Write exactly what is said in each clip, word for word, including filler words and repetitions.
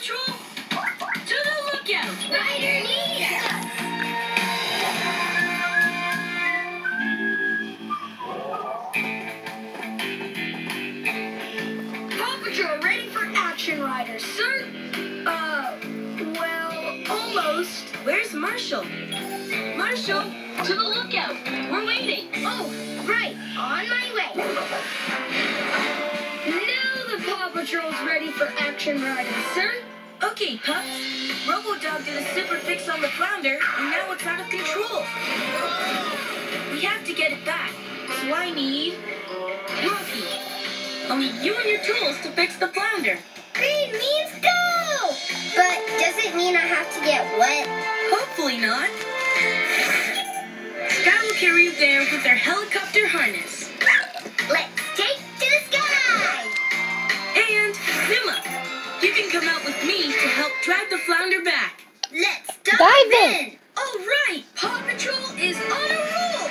Patrol, to the lookout! Ryder needs us! Paw Patrol ready for action, Ryder, sir? Uh, well, almost. Where's Marshall? Marshall, to the lookout. We're waiting. Oh, right. On my way. Now the Paw Patrol's ready for action, Ryder, sir. Okay, pups. Robo-Dog did a super fix on the flounder, and now it's out of control. We have to get it back, so I need Rocky. Only you and your tools to fix the flounder. Green means go! But does it mean I have to get wet? Hopefully not. Sky will carry you there with their helicopter harness. Let's take to the sky! And Zuma, you can come out with me to help drag the flounder back. Let's dive, Dive in. in! All right, Paw Patrol is on a roll.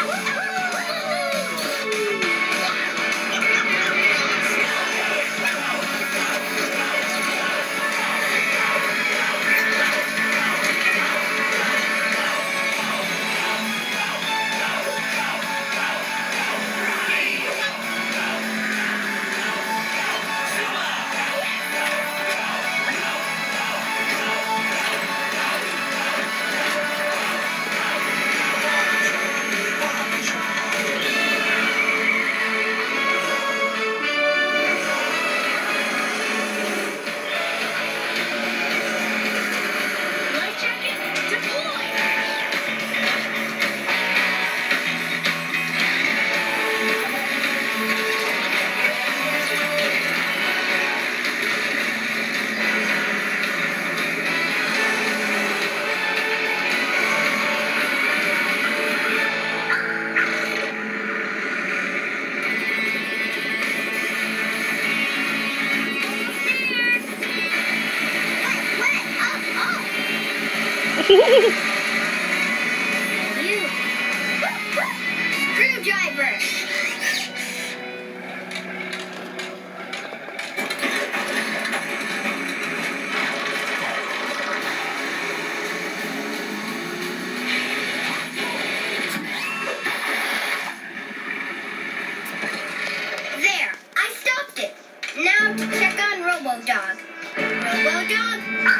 You. Screwdriver. There, I stopped it. Now to check on Robo-Dog. Robo-Dog?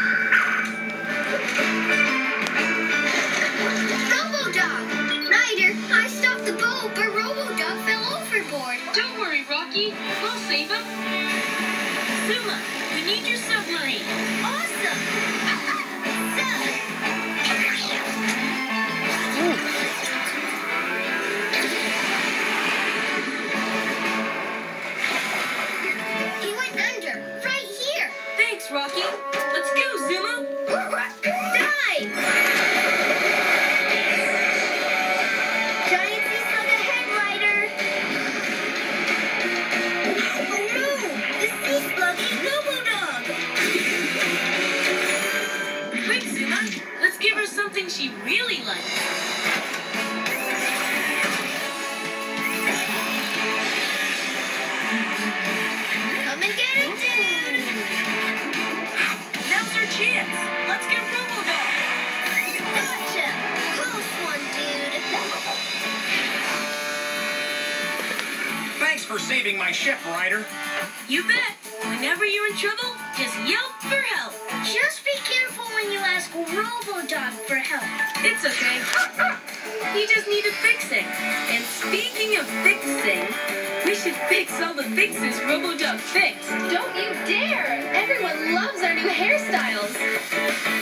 Robo-Dog! Ryder, I stopped the boat, but Robo-Dog fell overboard. Don't worry, Rocky. We'll save him. Zuma, we need your submarine. Awesome! So, he went under, right here. Thanks, Rocky. Let's go, Zuma. Dive! Giant sea slug ahead, Ryder. Oh no! The sea slug is Robo-Dog! Quick, Zuma. Let's give her something she really likes. Come and get it, dude! Now's our chance. Let's get Robo-Dog. Gotcha! Close one, dude! Thanks for saving my ship, Ryder. You bet. Whenever you're in trouble, just yelp for help. Just be careful when you ask Robo-Dog for help. It's okay. He just needed fixing. And speaking of fixing, we should fix all the fixes Robo-Dog fixed. Don't you dare! Everyone loves our new hairstyles.